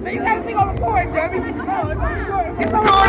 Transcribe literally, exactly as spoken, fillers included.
You gotta think on the board, Debbie. No, it's on the board. It's on the board.